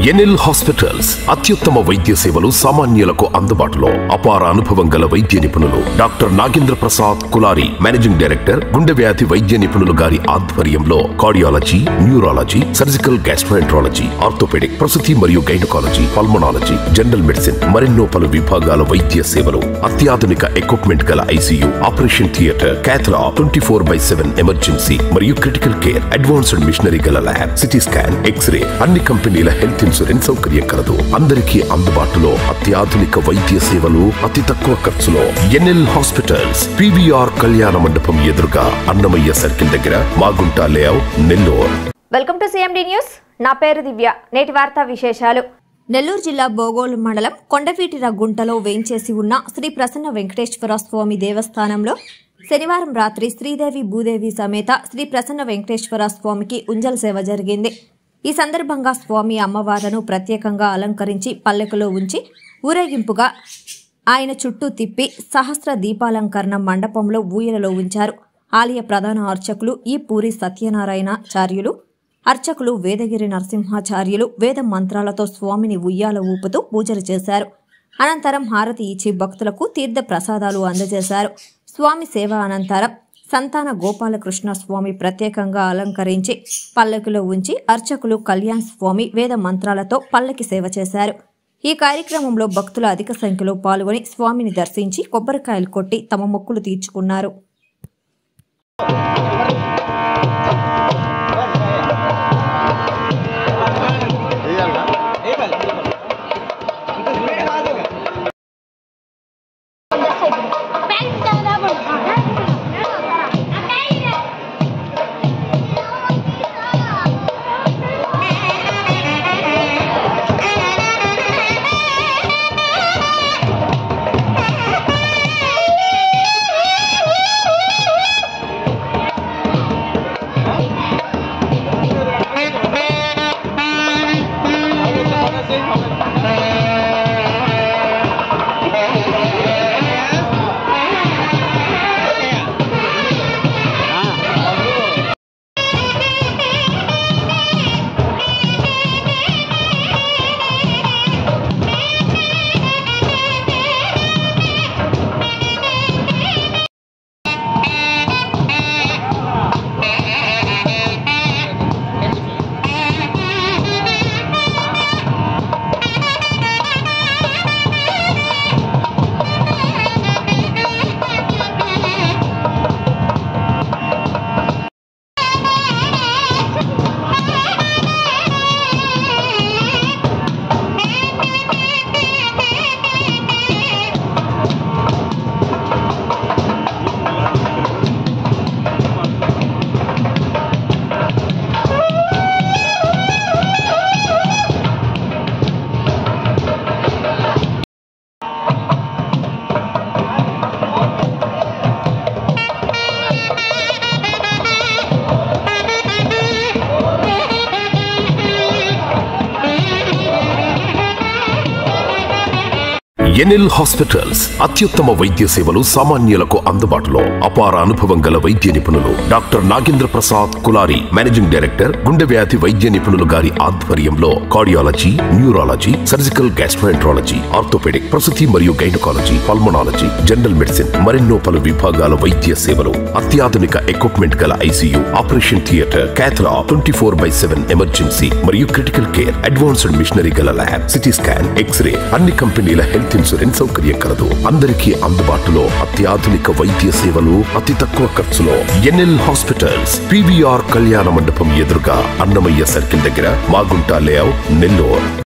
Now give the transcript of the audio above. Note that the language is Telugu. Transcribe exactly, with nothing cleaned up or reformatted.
ఎన్ఎల్ హాస్పిటల్స్ అత్యుత్తమ వైద్య సేవలు సామాన్యులకు అందుబాటులో అపార అనుభవం గల వైద్య నిపుణులు doctor Nagendra Prasad Kulari managing director గుండె వ్యాధి వైద్య నిపుణులు గారి ఆధ్వర్యంలో cardiology, neurology, surgical gastroenterology, orthopaedic, ప్రసూతి మరియు గైనకాలజీ, పల్మనాలజీ, జనరల్ మెడిసిన్ మరెన్నో పలు విభాగాల వైద్య సేవలు, అత్యాధునిక ఎక్విప్మెంట్ గల ICU, operation theatre, cath lab, twenty four by seven emergency మరియు క్రిటికల్ కేర్, అడ్వాన్స్డ్ మిషనరీ గల ల్యాబ్, సిటీ స్కాన్, ఎక్స్రే, అన్ని కంపెనీల హెల్త్ ఇన్సూరెన్స్ సౌకర్యం కలదు. అందరికీ అందుబాటులో అత్యాధునిక వైద్య సేవలు అతి తక్కువ ఖర్చులో. ఎన్ఎల్ హాస్పిటల్స్, పీవీఆర్ కళ్యాణ మండపం ఎదురుగా, అన్నమయ్య సర్కిల్ దగ్గర, Magunta layout, Nellore. Welcome to CMD news. నా పేరు దివ్య. నేటి వార్తా విశేషాలు. నెల్లూరు జిల్లా బోగోలు మండలం కొండవీటిర గుంటలో వేంచేసి ఉన్న శ్రీ ప్రసన్న వెంకటేశ్వర స్వామి దేవస్థానంలో శనివారం రాత్రి శ్రీదేవి భూదేవి సమేత శ్రీ ప్రసన్న వెంకటేశ్వర స్వామికి ఉంజల్ సేవ జరిగింది. ఈ సందర్భంగా స్వామి అమ్మవార్లను ప్రత్యేకంగా అలంకరించి పల్లెకులో ఉంచి ఊరేగింపుగా ఆయన చుట్టూ తిప్పి సహస్ర దీపాలంకరణ మండపంలో ఊయలలో ఉంచారు. ఆలయ ప్రధాన అర్చకులు ఈ పూరి సత్యనారాయణాచార్యులు, అర్చకులు వేదగిరి నరసింహాచార్యులు వేద మంత్రాలతో స్వామిని ఉయ్యాల ఊపుతూ పూజలు చేశారు. అనంతరం హారతి ఇచ్చి భక్తులకు తీర్థ ప్రసాదాలు అందజేశారు. స్వామి సేవ అనంతరం సంతాన గోపాలకృష్ణ స్వామి ప్రత్యేకంగా అలంకరించి పల్లకిలో ఉంచి అర్చకులు కళ్యాణ్ స్వామి వేద మంత్రాలతో పల్లకి సేవ చేశారు. ఈ కార్యక్రమంలో భక్తులు అధిక సంఖ్యలో పాల్గొని స్వామిని దర్శించి కొబ్బరికాయలు కొట్టి తమ మొక్కులు తీర్చుకున్నారు. ఎన్ఎల్ హాస్పిటల్స్ అత్యుత్తమ వైద్య సేవలు సామాన్యులకు అందుబాటులో అపార అనుభవం గల వైద్య నిపుణులు doctor Nagendra Prasad Kulari managing director గుండె వ్యాధి వైద్య నిపుణులు గారి ఆధ్వర్యంలో cardiology, neurology, surgical gastroenterology, orthopaedic, ప్రసూతి మరియు గైనకాలజీ, పల్మనాలజీ, జనరల్ మెడిసిన్ మరెన్నో పలు విభాగాల వైద్య సేవలు, అత్యాధునిక ఎక్విప్మెంట్ గల ICU, operation theatre, cath lab, twenty four by seven emergency మరియు క్రిటికల్ కేర్, అడ్వాన్స్డ్ మిషనరీ గల ల్యాబ్, సిటీ స్కాన్, ఎక్స్రే, అన్ని కంపెనీల హెల్త్ ఇన్సూరెన్స్ సౌకర్యం కలదు. అందరికీ అందుబాటులో అత్యాధునిక వైద్య సేవలు అతి తక్కువ ఖర్చులో. ఎన్ఎల్ హాస్పిటల్స్, పీవీఆర్ కళ్యాణ మండపం ఎదురుగా, అన్నమయ్య సర్కిల్ దగ్గర, మాగుంట లేఅవుట్, నెల్లూరు.